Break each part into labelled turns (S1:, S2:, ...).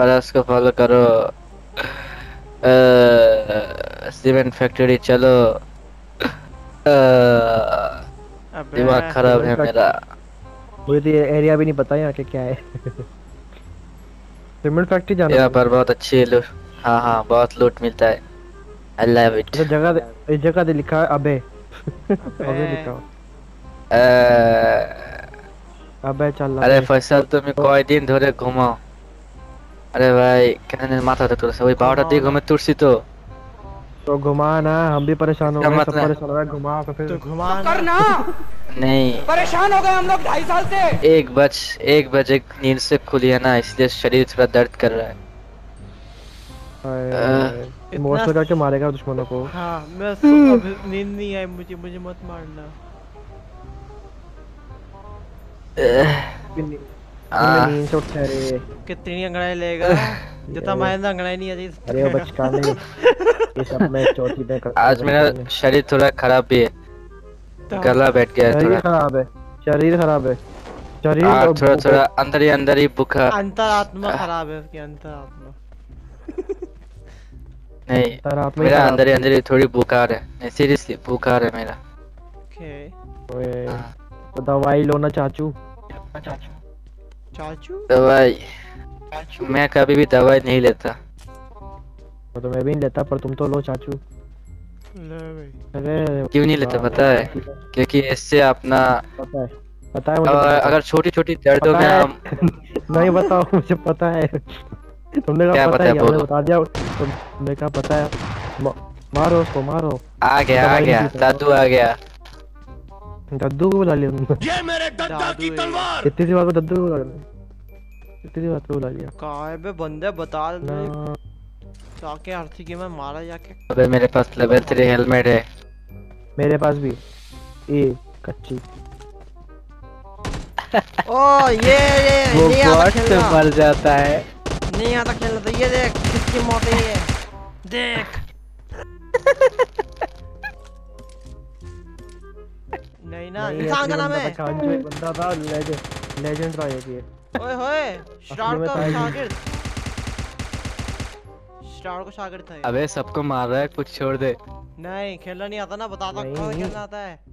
S1: परस को फॉलो करो। Cement factory चलो।
S2: अबे
S1: दिमाग खराब है मेरा।
S3: मुझे तो ये एरिया भी नहीं पता यहाँ के क्या है। सीमेंट फैक्ट्री जाना
S1: यहाँ
S3: तुम?
S1: पर बहुत अच्छी लूट। हाँ हाँ, बहुत लूट मिलता है। I love it.
S3: तो इस जगह पे लिखा है अबे।
S2: अबे
S3: अबे लिखा हुआ। अबे चल
S1: अरे
S3: अबे।
S1: फैसल তুমি কয়দিন ধরে ঘুমাও? আরে ভাই কেন মাথাটা তোর ওই 12টার দিকে
S2: घुमाओ ना
S1: ঘুমে তুলছি তো।
S3: तो घुमा ना, हम भी परेशान हो
S1: इसका
S3: गए, सब
S1: मतलब
S3: परेशान हो गए, घुमा तो फिर।
S2: तो घुमा
S4: तो
S2: ना।
S4: करना।
S1: नहीं,
S4: परेशान हो गए हम लोग 2.5 साल से।
S1: 1 बजे नींद से खुली है ना, इसलिए शरीर थोड़ा दर्द कर रहा है।
S3: इमोशनल करके मारेगा दुश्मनों को।
S2: हाँ मैं अब नींद नहीं आई मुझे, मुझे मत मारना।
S3: नींद से उठे रे।
S2: कितनी अंगड़ाई लेगा? जितना मायना अंगड़ाई नहीं आती।
S3: अरे वो बचका नहीं, ये सब मैं चौथी पे करता
S1: आज मेरा शरीर थोड़ा खराब भी है, गला बैठ गया है
S3: शरीर
S1: थोड़ा।
S3: खराब है, शरीर खराब है, शरीर
S1: हाँ,
S3: और
S1: थोड़ा थोड़ा अंदर ही बुखार।
S2: अंतरात्मा खराब है उसकी, अंतरात्मा।
S1: नहीं,
S3: अंतरात्मा
S1: मेरा
S3: खराब
S1: अंदर ही थोड़ी बुखार है। नहीं, सीरियसली बुखार है मेरा।
S2: ओके।
S3: ओए, तो दवाई लो ना चाचू।
S2: चाचू?
S1: दवाई? मैं कभी भी दवाई नहीं लेता।
S3: वो तो मैं भी नहीं लेता, पर तुम तो लो चाचू।
S2: ले भाई।
S3: अरे
S1: क्यों नहीं लेता पता है? क्योंकि इससे अपना
S3: पता है मुझे।
S1: अगर छोटी छोटी दर्दों में हम
S3: नहीं बताओ, मुझे पता है। तुमने
S1: क्या
S3: कहा पता
S1: पता है
S3: है,
S1: बोलो।
S3: बता दिया। तुमने कहा पता है। मारो उसको, मारो।
S1: आ गया दादू आ गया।
S3: दद्दू को बुला लिया तुमने।
S4: ये मेरे दद्दा की तलवार।
S3: कितनी सी बार को दद्दू को बुला लिया, कितनी बार को बुला लिया।
S2: कहाँ है बे बंदे, बता दे।
S3: ना,
S2: जाके आरती की मैं मारा जाके।
S1: अबे मेरे पास लेवल 3 हेलमेट है।
S3: मेरे पास भी ये कच्ची।
S2: ओ
S1: वो
S2: ये आता
S1: बॉट से
S2: खेलना।
S1: मर जाता है।
S2: नहीं आता खेलना तो ये देख किसकी मौत है ये। देख। नहीं ना, इंसान का नाम है।
S3: जो एक बंदा था, लेजेंड था ये।
S2: ओए होए, स्टार
S3: में
S2: का
S3: था ये।
S2: शागिर्द। स्टार को शागिर्द था ये।
S1: अबे सबको मार रहा है, कुछ छोड़ दे।
S2: नहीं खेलना नहीं आता ना, बता दो
S3: नहीं।
S2: कौन खेलना आता है।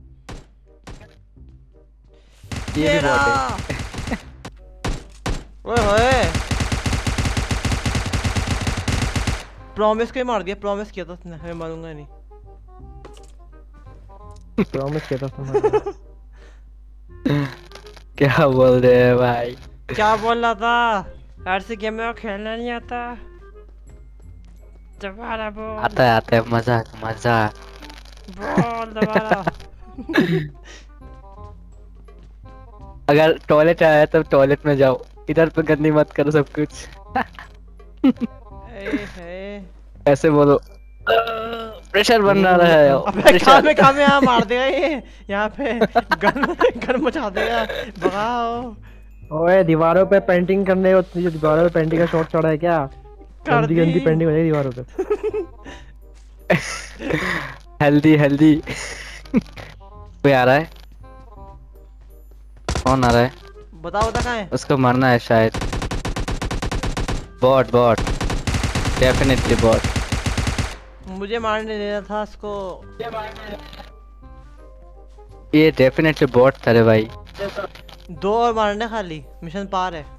S1: ये भी बॉट है।
S2: ओए होए, प्रॉमिस को ही मार दिया। प्रॉमिस किया था उसने, मैं मारूंगा नहीं।
S3: प्रॉमिस किया था तुम्हारा।
S1: क्या बोल रहे हैं भाई?
S2: क्या बोल रहा था? ऐसे गेम में खेलना नहीं आता। दोबारा बोल।
S1: आता है मजाक।
S2: बोल दोबारा।
S1: अगर टॉयलेट आया तो टॉयलेट में जाओ, इधर पे गंदी मत करो सब कुछ। ऐसे बोलो। प्रेशर बन रहा है।
S2: अबे कहाँ में यहाँ मार देगा ये, यहाँ पे गन मचा देगा। भगाओ।
S3: ओए दीवारों पे पेंटिंग करने, जो दीवारों पे पेंटिंग का शौक चढ़ा है क्या? गंदी गंदी पेंटिंग हो जाएगी दीवारों पे।
S1: हेल्दी। कोई आ रहा है? कौन आ रहा है?
S2: बताओ कहाँ है?
S1: उसको मरना है शायद। Bot definitely bot.
S2: मुझे मारने देना था उसको।
S1: ये डेफिनेटली बॉट था रे भाई।
S2: 2 और मारने खाली, मिशन पार है।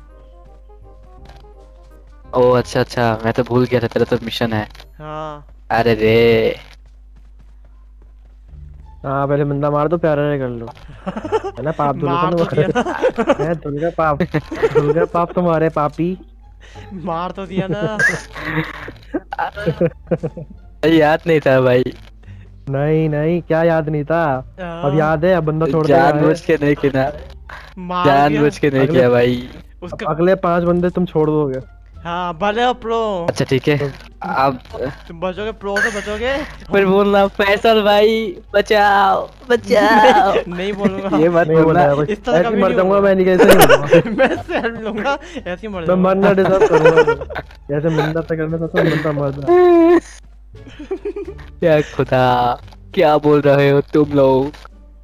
S1: ओ अच्छा, मैं तो भूल गया था तेरा तो मिशन है।
S2: हाँ।
S1: अरे रे।
S3: हाँ पहले बंदा मार दो, प्यारा कर लो, है ना? पाप
S2: मार तो दिया
S3: है धुल का पाप तुम्हारे पापी।
S2: मार तो दिया ना।
S1: याद नहीं था भाई।
S3: नहीं क्या याद नहीं था? अब याद है, अब बंदा छोड़ दे।
S1: जानबूझ के नहीं किया, जानबूझ के नहीं किया भाई।
S3: अगले 5 बंदे तुम छोड़ दोगे।
S2: हाँ भले प्रो।
S1: अच्छा ठीक है, अब
S2: तुम बचोगे, प्रो से बचोगे।
S1: फिर बोलना फैसल भाई बचाओ।
S2: नहीं बोलूंगा,
S1: ये मत बोलना।
S2: इस तरह
S3: ऐसे मर जाऊंगा मैं, नहीं कैसे नहीं मरूंगा।
S2: मैं सेल्फ लूंगा, ऐसे ही मर
S3: मैं
S2: जाऊंगा।
S3: मरना डिजर्व करूंगा, जैसे मिन्नत करने से तो बंदा मर जाए।
S1: क्या खुदा, क्या बोल रहे हो तुम लोग?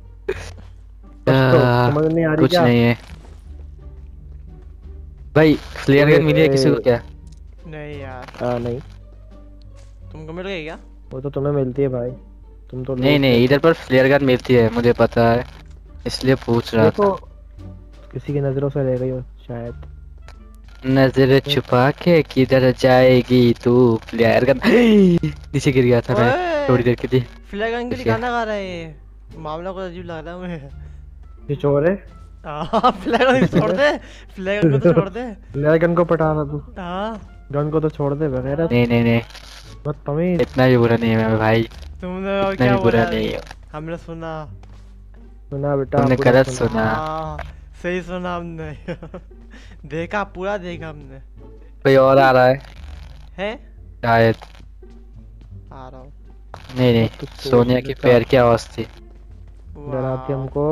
S3: समझ नहीं आ रही
S1: कुछ
S3: क्या?
S1: नहीं है भाई। फ्लेयर गन मिली है किसी को क्या?
S2: नहीं यार,
S3: नहीं
S2: तुमको मिल गई क्या?
S3: वो तो तुम्हें मिलती है भाई, तुम तो
S1: नहीं नहीं, इधर पर फ्लेयर गन मिलती है, मुझे पता है, इसलिए पूछ रहा
S3: देखो
S1: था।
S3: किसी की नजरों से ले गई हो शायद।
S1: नजर छुपा के किधर जाएगी तू, फ्लेयर गन नीचे गिर गया था मैं
S2: ओए!
S1: थोड़ी देर के लिए।
S2: फ्लैग के लिए
S1: क्या?
S2: गाना गा रहा है ये, मामला को अजीब लग रहा है मुझे।
S3: ये चोर है,
S2: हाँ फ्लैग छोड़ दे, फ्लैग को तो छोड़ दे।
S3: ले गन को पटा रहा तू,
S2: हाँ
S3: गन को तो छोड़ दे वगैरह।
S1: नहीं नहीं नहीं,
S3: बदतमीज।
S1: इतना भी बुरा नहीं है मैं भाई,
S2: तुमने और
S1: इतना
S2: क्या
S1: भी बुरा
S2: बोला?
S1: नहीं है।
S2: हमने सुना।
S3: सुना बेटा,
S1: तुमने
S3: पूरा
S1: गलत सुना।
S2: हाँ सही सुना हमने। देखा, पूरा देखा हमने।
S1: कोई और आ रहा है
S2: हैं?
S1: शायद।
S2: आ रहा हूँ।
S1: नहीं नहीं,
S3: तो सोच
S1: सोनिया की
S3: लेता।
S1: पैर की आवाज थी।
S3: डराती
S2: वाह।
S3: हमको।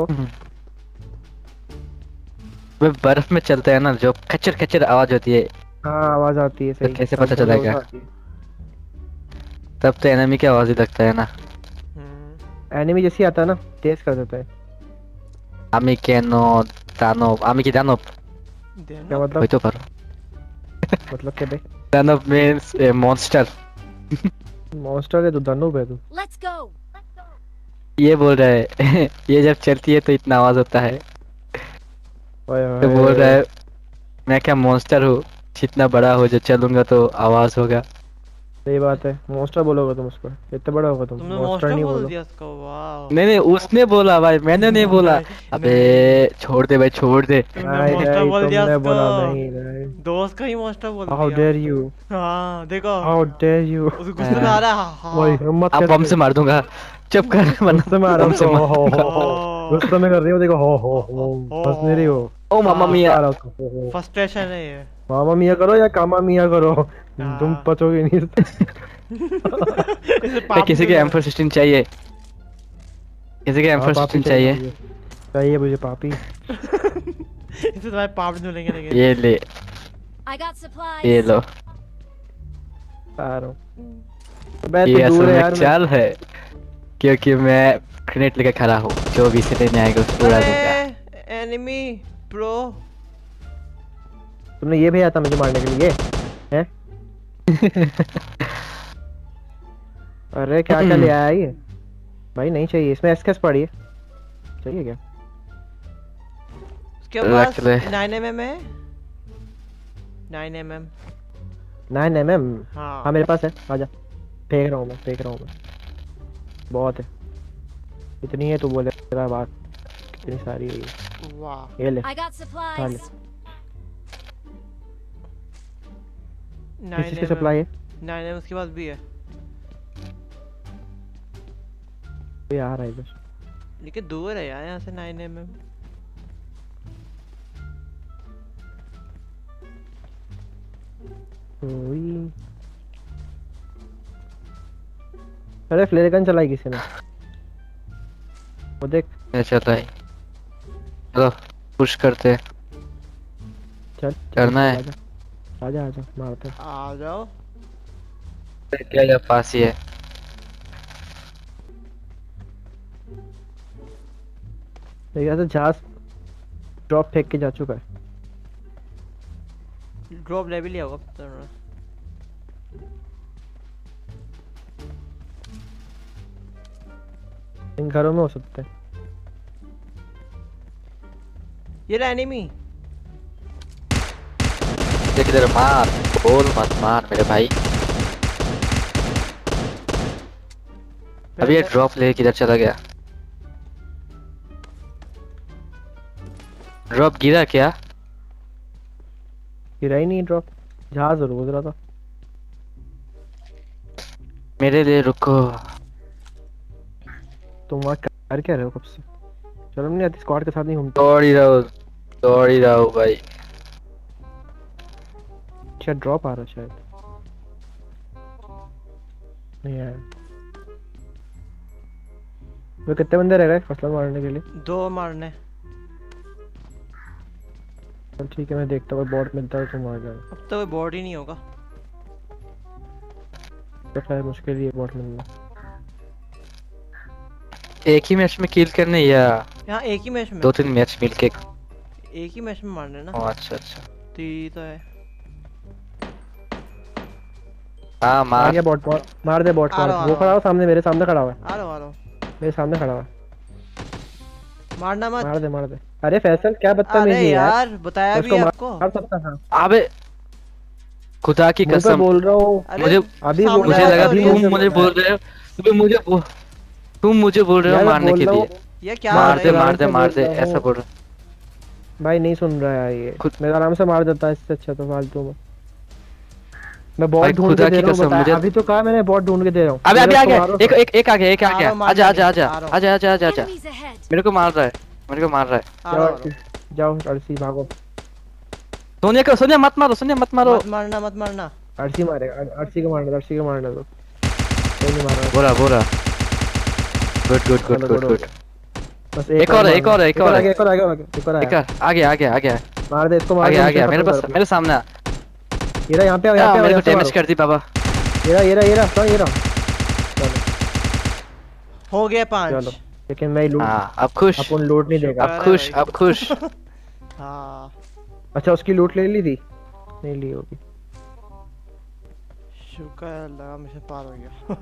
S1: वे बर्फ में चलते हैं ना, जो खच्चर खच्चर आवाज होती है,
S3: हाँ आवाज आती है सही।
S1: कैसे पता
S3: सब
S1: चला
S3: लोगों
S1: क्या?
S3: से आती है।
S1: तब तो एनिमी की आवाज ही लगता है ना।
S3: एनिमी जैसी आता है ना, तेज कर देता है।
S1: आमी केनो दानव, आमी की दानव,
S3: क्या
S1: वही
S3: मतलब?
S1: तो करो।
S3: मतलब क्या बे?
S1: दानव मींस मॉन्स्टर।
S3: मॉन्स्टर है तू, दानव है तू।
S5: Let's go.
S1: ये बोल रहा है ये जब चलती है तो इतना आवाज होता है,
S3: ओए
S1: तो बोल रहा है मैं क्या मॉन्स्टर हूँ, जितना बड़ा हो जो चलूंगा तो आवाज होगा।
S3: सही बात है, मॉन्स्टर बोलोगे तुम उसको, इतना बड़ा होगा तुम।
S2: तुमने
S3: मॉन्स्टर
S2: मॉन्स्टर
S3: नहीं
S2: बोल
S3: बोलो।
S2: दिया उसको। वाह,
S1: नहीं नहीं, उसने बोला भाई, मैंने नहीं बोला।
S2: नहीं,
S1: अबे
S2: नहीं।
S1: छोड़ दे भाई, छोड़ दे।
S2: तुमने
S3: नहीं
S2: मॉन्स्टर
S3: नहीं,
S2: बोल दिया
S3: तुमने
S2: उसको।
S3: बोला नहीं नहीं।
S2: दोस्त का ही मॉन्स्टर बोल
S3: हाउ
S2: दिया।
S3: डेयर यू,
S2: हाँ देखो,
S3: हाउ डेयर यू।
S2: उसको गुस्से में आ रहा है। हाँ,
S3: ओए हिम्मत
S1: अब
S3: कर
S1: बम से मार दूंगा, चुप कर वरना
S3: गुस्से में आ रहा
S1: बम से
S3: हूँ।
S1: मार।
S3: हो
S2: हाँ।
S3: गुस्से में कर रही हो, देखो हो हंस नहीं रही हो।
S1: ओ मामा मिया।
S3: आ रहा हूँ, हो।
S2: फ्रस्ट्रेशन है ये।
S3: मामा मिया करो या कामा मिया करो,
S2: हाँ।
S3: तुम बचोगे नहीं इससे।
S2: इसे
S1: भाई किसी के
S2: पाप
S1: M416 चाहिए, किसी के
S3: हाँ, पापी
S1: M416 चाहिए।
S3: मुझे। चाहिए मुझे पापी।
S2: इसे तुम्हारे पाप धुलेंगे लेकिन।
S1: ये ले,
S5: I got supplies.
S1: ये लो।
S3: आ रहा हूँ। मैं
S1: ये
S3: तो
S1: असल
S3: दूर है
S1: में
S3: यार।
S1: चाल है, क्योंकि मैं ग्रेनेड लेकर खड़ा हूँ, जो भी से लेने आएगा उसको उड़ा दूंगा।
S2: अरे एनिमी प्रो।
S3: तुमने ये भेजा था मुझे मारने के लिए, हैं? अरे क्या क्या ले आया ये? भाई नहीं चाहिए, इसमें एसकेस पड़ी है। चाहिए क्या?
S2: उसके
S1: रख
S2: पास
S1: ले।
S2: 9mm है। 9mm।
S3: 9mm।
S2: हाँ।
S3: हाँ मेरे पास है, आजा। फेंक रहा हूँ मैं, फेंक रहा हूँ मैं। बहुत है, इतनी है तो बोले तेरा बात, कितनी सारी है ये।
S2: वाह।
S3: ये ले,
S5: I got supplies.
S3: किस चीज़ की सप्लाई है?
S2: 9mm उसके पास भी है,
S3: ये आ रहा है इधर।
S2: लेकिन दूर है यार यहाँ से 9mm।
S3: ओई। अरे फ्लेयर गन चलाई किसी ने, वो देख।
S1: चल है, चलो पुश करते हैं।
S3: चल
S1: करना है।
S3: आजा आजा आजा, मारते हैं।
S2: आ जाओ।
S1: क्या या पास ही है।
S3: देखा तो जहाज ड्रॉप फेंक के जा चुका है।
S2: ड्रॉप ले भी लिया होगा तुमने।
S3: इन घरों में हो सकते हैं।
S2: ये रहा एनिमी।
S1: देख इधर, मार, बोल मत मार मेरे भाई। अभी ये ड्रॉप ले किधर चला गया? ड्रॉप गिरा क्या?
S3: गिरा ही नहीं ड्रॉप, जहाज जरूर गुजरा था।
S1: मेरे लिए रुको।
S3: तुम वहाँ कर क्या रहे हो कब से? चलो नहीं आती, स्क्वाड के साथ नहीं घूमते।
S1: दौड़ ही रहा हूँ भाई।
S3: अच्छा ड्रॉप आ रहा है शायद, नहीं आया। वो कितने बंदे रह गए फसल मारने के लिए?
S2: 2 मारने।
S3: चल ठीक है, मैं देखता हूँ बॉट मिलता है तो मार जाएगा।
S2: अब तो कोई बॉड ही नहीं होगा।
S3: तो शायद मुश्किल ही है बॉट मिलना।
S1: एक ही मैच में किल करने या
S2: यहाँ एक ही मैच में?
S1: 2-3 मैच मिलके?
S2: एक ही मैच में मारने ना।
S1: अच्छा अच्छा।
S2: तो ये तो है।
S1: हाँ
S3: आ
S1: मार।
S3: गया बॉट, मार दे बॉट
S2: आ रहा हूँ,
S3: वो खड़ा हो सामने, मेरे सामने खड़ा हुआ है,
S2: आ रहा हूँ
S3: मेरे सामने खड़ा हुआ है।
S2: मारना मत।
S3: मार दे। अरे फैसल क्या
S2: अरे
S3: बदतमीजी है यार,
S2: यार बताया
S3: मैं
S2: भी
S3: उसको
S2: है आपको।
S3: मार सकता था।
S1: अबे खुदा की
S3: मुंह पे
S1: कसम,
S3: बोल रहा हूँ।
S2: अरे
S1: मुझे
S3: अभी
S2: सामने
S1: मुझे
S2: वाला
S1: लगा
S2: तो
S3: अभी
S2: रियल
S1: तुम मुझे बोल रहे हो, तुम मुझे बोल रहे हो
S3: यार मैं
S1: मारने
S3: बोल
S1: के
S3: रहा
S1: लिए।
S3: हूँ,
S2: ये क्या
S3: मैं
S2: हो
S1: मार
S2: रहा
S1: दे
S2: है?
S3: आराम
S1: मार दे
S3: से
S1: मार
S3: बोल
S1: दे
S3: रहा
S1: ऐसा
S3: हूँ।
S1: बोल रहा।
S3: भाई नहीं सुन रहा है ये,
S1: खुद
S3: मैं आराम से मार देता है, इससे अच्छा तो फालतू में। मैं बॉट
S1: भाई
S3: ढूंढ
S1: खुदा
S3: के दे
S1: की
S3: रहा हूँ,
S1: कसम
S3: बता
S1: मुझे
S3: अभी तो कहा मैंने, बॉट ढूंढ के दे रहा हूँ।
S1: अबे अभी
S3: मेरे
S1: आ
S3: को
S1: गया,
S3: मारो।
S1: एक आ गया, एक आ
S2: आ
S1: गया।
S2: रहा हूँ,
S1: आजा
S2: मारने
S1: आजा
S2: नहीं,
S1: आजा
S2: आ रहा हूँ।
S1: आजा आजा आजा।
S5: Enemies ahead.
S1: मेरे को मार रहा है, मेरे को मार रहा है।
S2: आ रहा हूँ,
S3: जाओ अर्सी भागो।
S1: सोनिया मत मारो, सोनिया मत मारो।
S2: मत मारना।
S3: अर्सी मारेगा, अर्सी को मारने दो, अर्सी को मारने दो। कोई नहीं मार रहा।
S1: बोरा
S3: चलो
S1: गुड
S3: गुड।
S1: गुड।
S3: बस
S1: एक और है,
S3: मारना।
S1: एक और है, एक और है।
S3: आगे, एक और आगे, एक और
S1: एक
S3: आया।
S1: और आ गया
S3: मार दे इसको, मार दे,
S1: आ
S3: मिशन
S1: गया मेरे
S3: खत्म
S1: पास,
S3: कर।
S1: मेरे सामने आ।
S3: ये रहा, यहाँ पे आओ, यहाँ पे आओ,
S1: मेरे को
S3: यहाँ से
S1: डैमेज
S3: मारो।
S1: कर दी बाबा।
S3: ये रहा, कौन ये रहा। चलो
S2: हो गया 5।
S3: चलो, लेकिन मैं लूट,
S1: हाँ अब खुश,
S3: अपन लूट नहीं देगा।
S1: अब खुश, अब खुश।
S2: हाँ
S3: अच्छा उसकी लूट ले ली थी, नहीं ली होगी।
S2: शुक्र है अल्लाह, मिशन पार हो गया।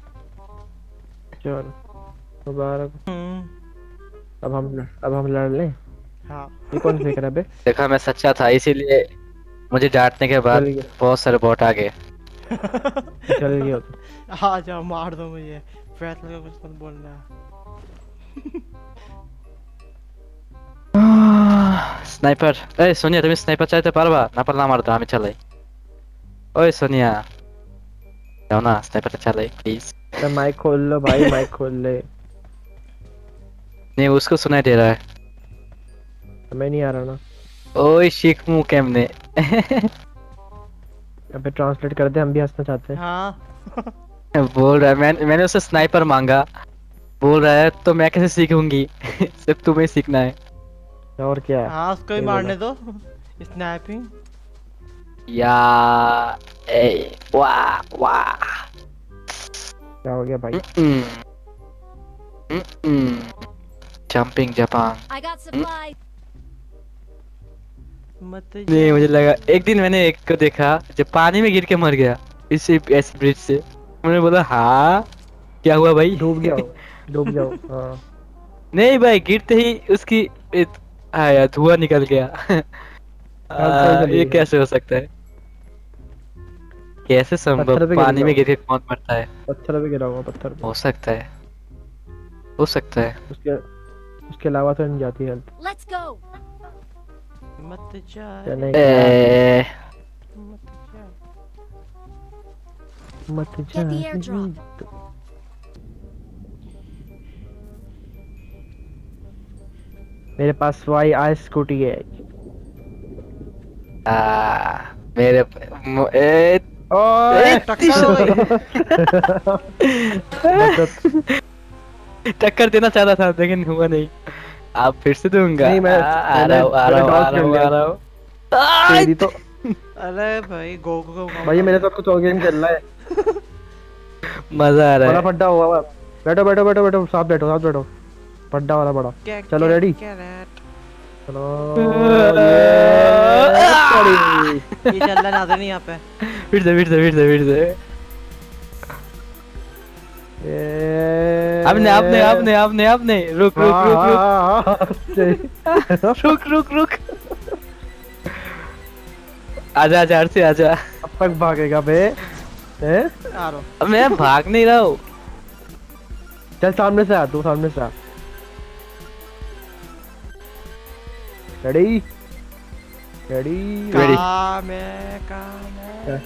S3: चलो मुबारक। अब हम लड़ लें।
S2: हाँ
S3: ये कौन फेंक रहा है बे?
S1: देखा मैं सच्चा था, इसीलिए मुझे डांटने के बाद
S3: चल गया।
S1: बहुत सारे बॉट आ गए।
S3: चल गया तो।
S2: आ जाओ, मार दो मुझे, फैसला का कुछ मत बोलना।
S1: स्नाइपर, ए सोनिया तुम्हें स्नाइपर चाहते पारवा ना पर ना मारता हमें चले। ओए सोनिया जाओ ना, स्नाइपर चले प्लीज।
S3: अरे माइक खोल लो भाई, माइक खोल ले।
S1: नहीं उसको सुनाई दे रहा है।
S3: हमें नहीं आ रहा ना।
S1: ओए शिख मुंह केमने।
S3: अबे ट्रांसलेट कर दे, हम भी हंसना चाहते हैं।
S2: हाँ
S1: बोल रहा है मैंने उससे स्नाइपर मांगा, बोल रहा है तो मैं कैसे सीखूंगी। सिर्फ तुम्हें सीखना है।
S3: और क्या?
S2: हाँ, उसको ही
S3: सही
S2: मारने दो। स्नैपिंग
S1: या ए वाह वाह।
S3: क्या हो गया भाई?
S1: Jumping Japan.
S5: I got supplies.
S2: मत
S1: नहीं मुझे लगा, एक दिन मैंने एक को देखा जब पानी में गिर के मर गया इसी ऐसे ब्रिज से। मैंने बोला हाँ क्या हुआ भाई?
S3: डूब गया हो, डूब जाओ। हाँ
S1: नहीं भाई, गिरते ही उसकी आया धुआं निकल गया। ये कैसे हो सकता है? कैसे
S3: पत्थर
S1: संभव?
S3: पे
S1: पानी
S3: गिर
S1: में
S3: जाओ।
S1: गिर के कौन मरता है?
S3: पत्थर पे गिरा हुआ, पत्थर पे।
S1: हो सकता है, हो सकता है।
S3: उसके अलावा तो नहीं जाती हेल्थ।
S5: Let's go.
S2: मत जा
S3: चले
S1: ए,
S2: मत जा।
S3: मत
S5: Get the airdrop.
S3: मेरे पास वाई आई स्कूटी है।
S1: मेरे
S3: ओए
S2: टक्कर हो गई।
S1: टक्कर देना चाहता था लेकिन हुआ नहीं। आप फिर से दूंगा।
S3: नहीं, मैं-
S1: आ रहा हूँ, आ रहा हूँ, आ रहा हूँ, आ रहा हूँ।
S3: तेरी तो
S2: अरे भाई गो
S3: भाई मेरे साथ कुछ और गेम चल रहा है।
S1: मजा आ रहा
S3: बड़ा
S1: है।
S3: फड्डा हुआ हुआ। बैठो बैठो बैठो बैठो, साथ बैठो। फड्डा वाला बड़ा। चलो रेडी? चलो
S2: ये चल रहा नाज़रीन यहाँ पे।
S1: फिर से आपने रुक आजा अर्सी आजा।
S3: अब तक भागेगा बे? हैं?
S2: आ रहा हूँ।
S1: अब मैं भाग नहीं रहा हूँ।
S3: चल सामने से आ, तू सामने से आ। रेडी?
S2: काम है।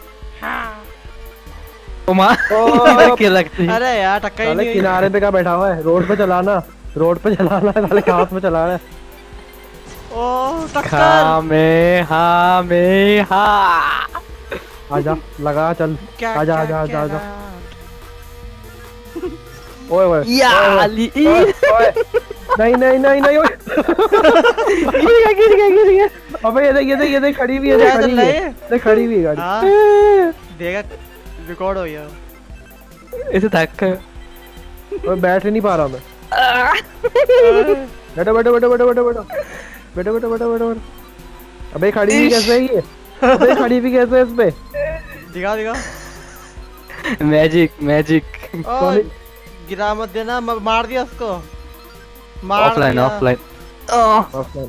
S1: उमा
S3: ओ,
S1: क्या लगती है?
S2: अरे यार टक्कर ही
S3: साले
S2: नहीं हुई।
S3: किनारे पे क्या बैठा हुआ है? रोड पे चलाना है, साले हाथ में चला रहा है।
S2: ओ टक्कर।
S3: आजा लगा, चल
S2: क्या
S3: आजा
S2: क्या-
S3: आजा
S2: क्या-
S3: आजा आजा। ओए ओए
S1: या
S3: ओए,
S1: अली
S3: ओए, ओए। नहीं ओए।
S1: गिर गया।
S3: अबे ये देख खड़ी हुई है,
S2: क्या
S3: खड़ी
S2: चल
S3: हुई
S2: रहा
S3: है,
S2: है?
S3: देख खड़ी हुई है गाड़ी।
S2: हाँ देगा, रिकॉर्ड हो गया।
S1: इसे धक्का।
S3: ओए बैठ नहीं पा रहा मैं। बैठो। अबे खड़ी हुई कैसे है ये? अबे खड़ी हुई कैसे है इस पे?
S2: दिखा
S1: मैजिक मैजिक।
S2: ओए गिरा मत देना, मार दिया उसको, मार
S1: ऑफलाइन
S2: दिया।
S1: ऑफलाइन।
S3: ऑफलाइन।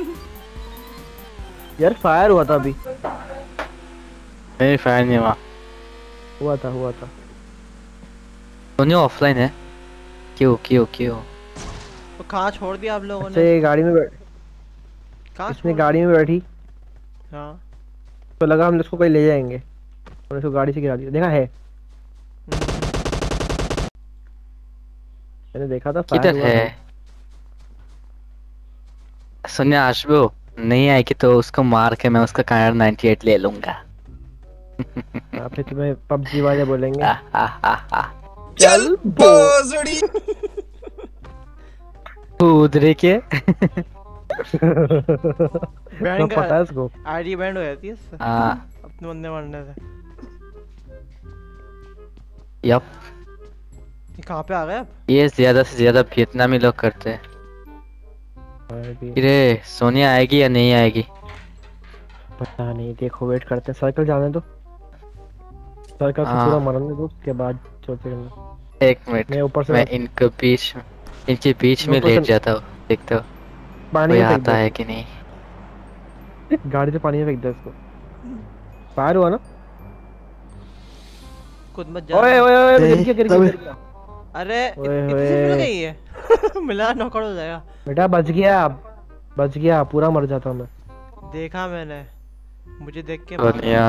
S3: यार फायर हुआ था अभी।
S1: मेरी फायर नहीं हुआ।
S3: हुआ था।
S1: सोनिया ऑफलाइन है। क्यों क्यों क्यों?
S2: तो कहाँ छोड़ दिया आप लोगों
S3: अच्छा
S2: ने?
S3: ये गाड़ी में
S2: कहाँ
S3: इसने
S2: छोड़
S3: गाड़ी में बैठी
S2: दिया? हाँ।
S3: तो लगा हम इसको कहीं ले जाएंगे, और इसको गाड़ी से गिरा दिया। देखा है, मैंने देखा था फायर
S1: किधर
S3: हुआ
S1: है? सोनिया आशबो नहीं आएगी तो उसको मार के मैं उसका कायर 98 ले लूंगा।
S3: था। हाँ, फिर तुम्हें पबजी वाले बोलेंगे
S4: चल भोसड़ी।
S1: उधरे के।
S3: तो पता है उसको।
S2: आईडी बैंड हो जाती है इससे,
S1: हाँ
S2: अपने बंदे मारने से।
S1: यप।
S2: ये कहाँ पे आ गए अब?
S1: ये ज्यादा से ज्यादा वियतनामी लोग करते हैं। अरे सोनिया आएगी या नहीं आएगी?
S3: पता नहीं, देखो वेट करते हैं। सर्कल जाने दो, सर्कल से
S1: हाँ।
S3: पूरा मरने दो, उसके बाद सोचेंगे।
S1: एक मिनट,
S3: मैं ऊपर से
S1: मैं इनके बीच में
S3: ऊपर
S1: लेट
S3: से-
S1: जाता हूँ, देखता हूँ
S3: पानी
S1: कोई
S3: में फेंक
S1: आता
S3: दो,
S1: है कि नहीं।
S3: गाड़ी से पानी में फेंक दो इसको। फायर हुआ ना?
S2: खुद मत जा।
S3: ओए ओए ओए, गिर गया।
S2: अरे
S3: ओए
S2: इतनी सी मिल
S3: होए।
S2: गई है। मिला नॉकआउट हो जाएगा।
S3: बेटा बच गया, पूरा मर जाता मैं।
S2: देखा मैंने, मुझे देख के
S1: सोनिया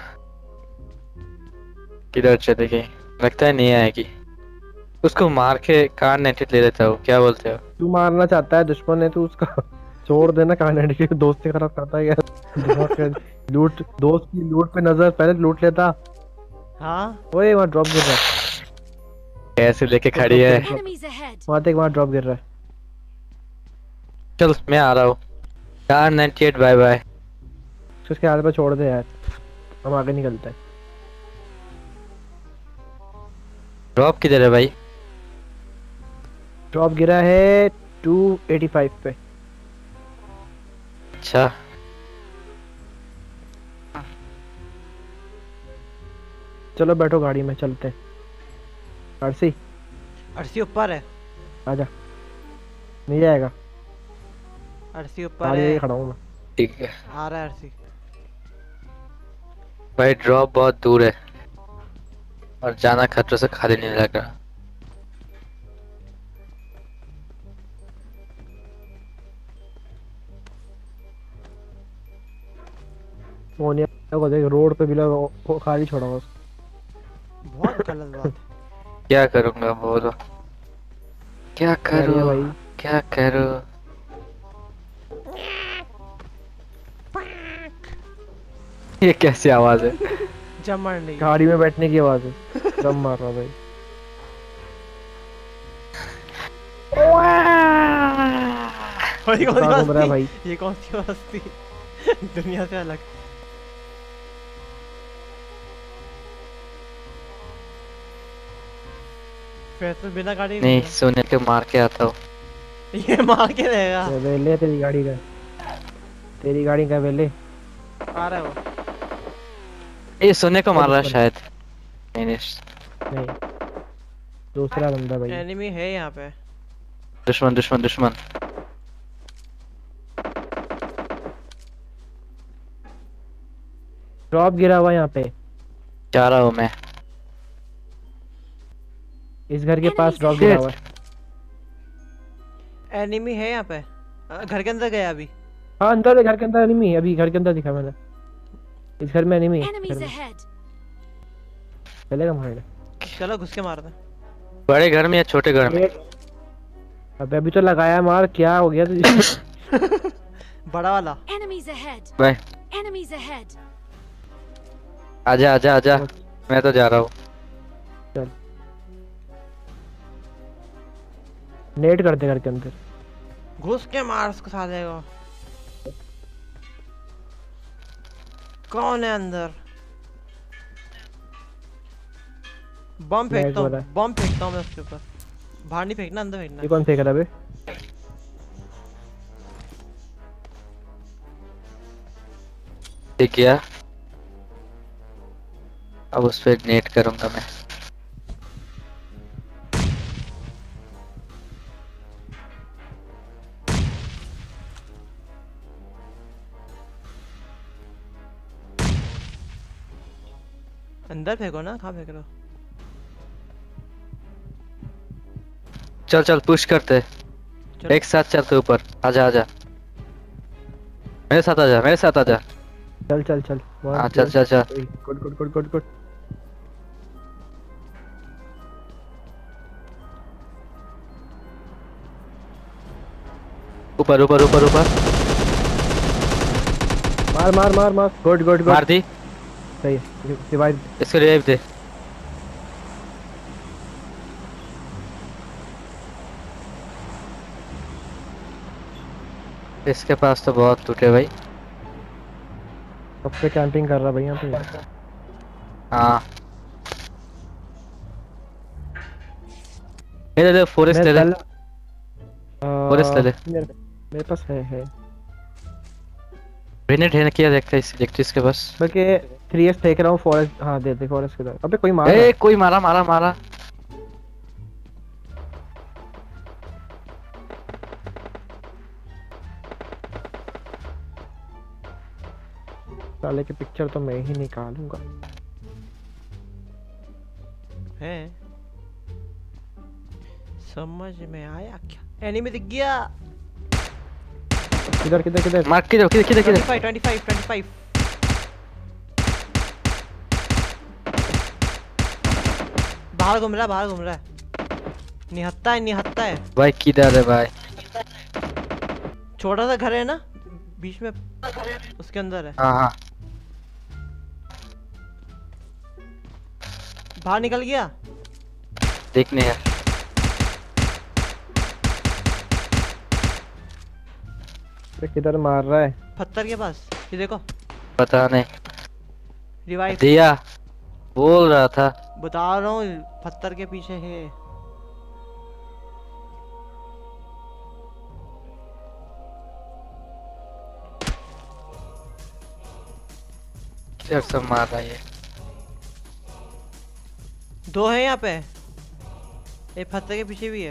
S1: किधर चली गई? लगता है नहीं आएगी। उसको मार के कार 98 ले लेता हूँ, क्या बोलते हो?
S3: तू मारना चाहता है, दुश्मन है तू उसका। छोड़ देना, कहानी के दोस्त से खराब करता है यार। दिमाग का लूट, दोस्त की लूट पे नजर, पहले लूट लेता।
S2: हाँ।
S3: ओए वहाँ ड्रॉप गिर रहा है,
S1: कैसे लेके खड़ी है?
S5: Enemies ahead.
S3: वहाँ ड्रॉप गिर रहा है।
S1: चल मैं आ रहा हूँ। Car 98 bye bye.
S3: उसके हाथ पे छोड़ दे यार, हम आगे निकलते हैं।
S1: ड्रॉप किधर है भाई?
S3: ड्रॉप गिरा है 285 पे।
S1: अच्छा
S3: चलो बैठो गाड़ी में, चलते हैं। आरसी
S2: अर्सी ऊपर है,
S3: आजा, नहीं जाएगा,
S2: अर्सी ऊपर
S3: गाड़ी में
S2: है।
S3: ही खड़ा हूँ मैं।
S1: ठीक है
S2: आ रहा है अर्सी।
S1: भाई, ड्रॉप बहुत दूर है और जाना खतरों से खाली नहीं लग रहा।
S3: मोनिया को देख, रोड पे बिला वो खाली छोड़ा हुआ उसको।
S2: बहुत गलत बात।
S1: क्या करूंगा बोलो, क्या
S3: क्या
S1: करूं
S3: भाई?
S1: क्या करूं? ये कैसी आवाज है?
S2: जब मरने की।
S3: गाड़ी में बैठने की आवाज है, दम मार रहा भाई।
S2: ये कौन सी
S3: कहाँ घूम रहा है
S2: मस्ती?
S3: भाई?
S2: ये कौन सी मस्ती? दुनिया से अलग। फैसल बिना गाड़ी
S1: नहीं, सोने के मार के आता हूँ।
S2: ये मार के रहेगा।
S3: वेले तेरी गाड़ी का, तेरी गाड़ी का वेले।
S2: आ रहा है वो।
S1: ये सोने को मार रहा है शायद। नहीं नहीं,
S3: नहीं, दूसरा बंदा भाई।
S2: एनिमी है यहाँ पे।
S1: दुश्मन दुश्मन दुश्मन।
S3: ड्रॉप गिरा हुआ यहाँ पे,
S1: जा रहा हूँ मैं।
S3: इस घर के पास
S5: Enemies
S3: ड्रॉप गिरा हुआ है।
S2: एनिमी है यहाँ पे। घर के अंदर गया अभी।
S3: हाँ अंदर है, घर के अंदर एनिमी है, अभी घर के अंदर दिखा मैंने। इस घर में एनिमी है,
S5: Enemies ahead.
S3: चलेगा मारने।
S2: चलो घुस के मारते हैं।
S1: बड़े घर में या छोटे घर में?
S3: अबे अभी तो लगाया मार, क्या हो गया तुझे?
S2: बड़ा वाला।
S5: Enemies ahead.
S1: भाई
S5: Enemies ahead.
S1: आजा आजा आजा, मैं तो जा रहा हूँ।
S3: चल नेट करते घर के अंदर।
S2: घुस के मार उसको साले को। कौन है अंदर? बम फेंकता हूँ,
S3: वाला है।
S2: बम फेंकता हूँ मैं उसके ऊपर। बाहर नहीं फेंकना, अंदर फेंकना।
S3: ये कौन फेंक रहा है बे?
S1: ठीक गया। अब उस पे नेट करूंगा मैं।
S2: अंदर फेंको ना, कहाँ फेंक रहे हो?
S1: चल चल पुश करते,
S2: चलो।
S1: एक साथ चलते ऊपर। आजा आजा, मेरे साथ आजा, मेरे साथ आजा।
S3: चल चल चल।
S1: हाँ चल चल चल।
S3: Good good good good good.
S1: ऊपर ऊपर ऊपर ऊपर।
S3: मार मार मार मार। Good good good.
S1: मार दी।
S3: सही है, रिवाइव।
S1: इसको रिवाइव दे। इसके पास तो बहुत टूटे भाई।
S3: सब पे कैंपिंग कर रहा भाई यहाँ पे।
S1: हाँ ले ले, फॉरेस्ट ले ले, फॉरेस्ट ले ले।
S3: मेरे पास है।
S1: ग्रेनेड है ना, किया देखता है देखते इसके पास।
S3: बल्कि 3x फेंक रहा हूँ फॉरेस्ट। हाँ दे दे फॉरेस्ट के तरफ। अबे कोई मार रहा
S1: ए
S3: है।
S1: कोई मारा मारा मारा।
S3: साले की पिक्चर तो मैं ही निकालूंगा।
S2: है समझ में आया क्या? एनिमी दिख गया।
S3: किधर किधर किधर?
S1: मार किधर किधर किधर किधर?
S2: 25 बाहर घूम रहा है। निहत्ता है।
S1: भाई किधर है भाई?
S2: छोटा सा घर है ना बीच में, उसके अंदर है।
S1: हाँ हाँ
S2: बाहर निकल गया।
S1: देखने है।
S3: किधर मार रहा है?
S2: पत्थर के पास, ये देखो।
S1: पता नहीं।
S2: रिवाइव
S1: दिया, बोल रहा था।
S2: बता रहा हूँ, पत्थर के पीछे है।
S1: किधर से मार रहा है ये?
S2: दो है यहाँ पे, एक पत्थर के पीछे भी है।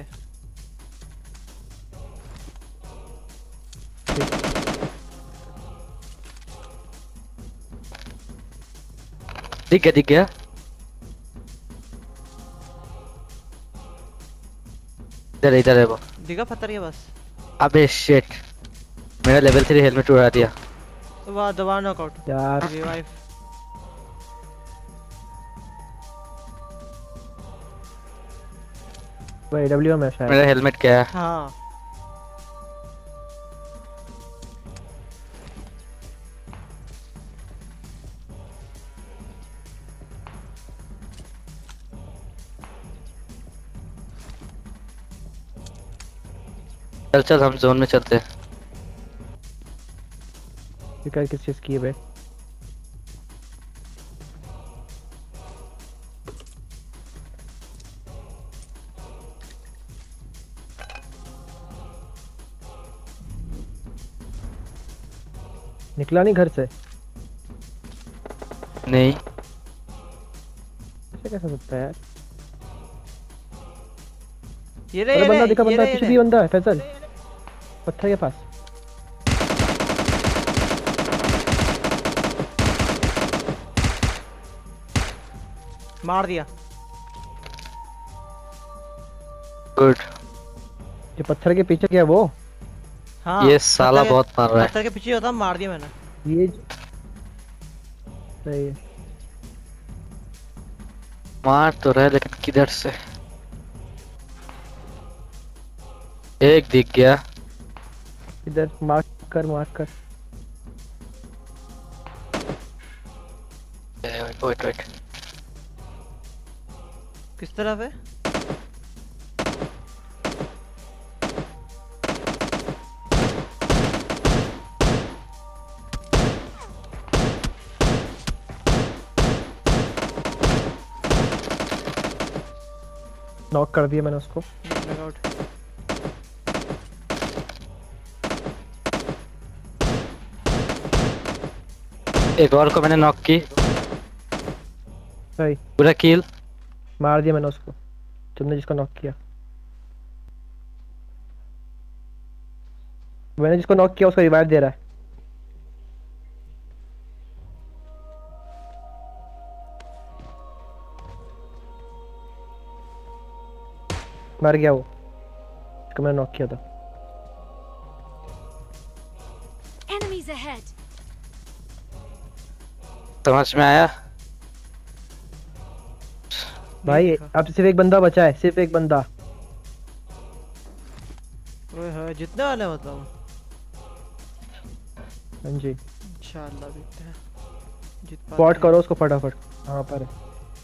S1: दिख गया। इधर है वो।
S2: दिखा पत्थर के पास।
S1: अबे शिट, मेरा लेवल 3 हेलमेट उड़ा दिया।
S2: वाह, दबा नॉकआउट
S3: यार
S2: रिवाइव।
S3: वो AW में शायद।
S1: मेरा हेलमेट क्या है?
S2: हाँ
S1: चल चल हम जोन में चलते हैं।
S3: क्या किस चीज की है बे? निकला नहीं घर से?
S1: नहीं
S3: ऐसे कैसे सकता है यार?
S2: ये रे,
S3: अरे बंदा दिखा,
S2: ये
S3: बंदा
S2: रे,
S3: पीछे भी बंदा है फैसल, पत्थर के पास।
S2: मार दिया।
S1: गुड।
S3: ये पत्थर के पीछे क्या है वो?
S2: हाँ
S1: ये साला बहुत मार रहा है।
S2: पत्थर के पीछे होता, मार दिया मैंने।
S3: ये सही है।
S1: मार तो रहा है लेकिन किधर से? एक दिख गया।
S3: इधर मार्क कर मार्क कर।
S1: वेट
S2: किस तरफ है?
S3: नॉक कर दिया मैंने उसको।
S2: नॉकआउट।
S1: एक और को मैंने नॉक की।
S3: भाई
S1: पूरा किल।
S3: मार दिया मैंने उसको, तुमने जिसको नॉक किया। मैंने जिसको नॉक किया उसको रिवाइव दे रहा है। मर गया वो, जिसको मैंने नॉक किया था।
S5: Enemies ahead.
S1: समझ में आया?
S3: भाई अब सिर्फ एक बंदा बचा है, सिर्फ एक बंदा।
S2: ओए होए जितने वाले मतलब।
S3: हाँ जी,
S2: इंशाल्लाह देखते हैं जीत पाते
S3: स्पॉट
S2: हैं।
S3: करो उसको फटाफट। हाँ पर है।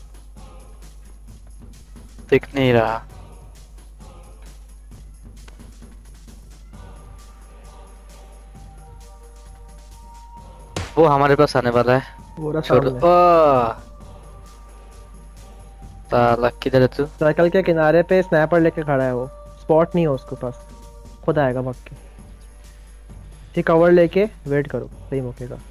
S1: दिख नहीं रहा। वो हमारे पास आने वाला है।
S3: वो रहा
S1: छोड़
S3: सामने।
S1: साला किधर है तू?
S3: सर्कल के किनारे पे स्नैपर लेके खड़ा है वो, स्पॉट नहीं है उसके पास, खुद आएगा भाग के। ठीक, कवर लेके वेट करो सही मौके का।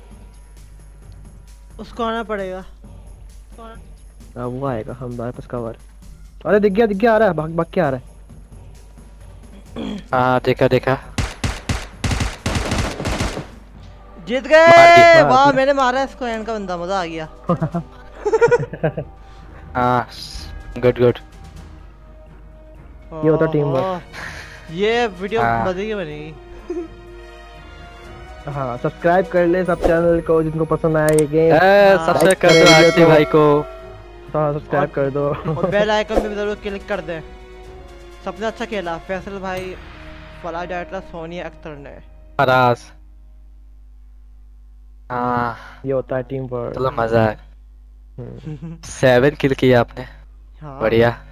S2: उसको आना पड़ेगा।
S3: अब वो आएगा हमारे पास कवर। अरे दिख गया आ रहा है, भाग भाग के आ रहा है।
S1: हाँ देखा देखा।
S2: जीत
S1: मार
S2: गए।
S3: दी।
S2: वाह मैंने मारा इसको, एंड का बंदा, मजा आ गया।
S1: हाँ गुड गुड।
S3: ये होता टीम वर्क।
S2: ओहो, ये वीडियो
S1: हाँ।
S2: मजे की बनेगी।
S3: हाँ सब्सक्राइब कर ले सब चैनल को जिनको पसंद आया ये गेम।
S1: सबसे
S3: like
S1: कर दो
S3: करें
S1: आरती
S3: तो-
S1: भाई को।
S3: हाँ सब्सक्राइब कर दो।
S2: और बेल आइकन पे भी जरूर क्लिक कर दे। सबने अच्छा खेला, फैसल भाई, फलाह डायरेक्टर, सोनिया अख्तर ने।
S1: फराज। हाँ
S3: ये होता है टीम वर्क।
S1: चलो मजा है। 7 किल किया आपने,
S2: हाँ
S1: बढ़िया।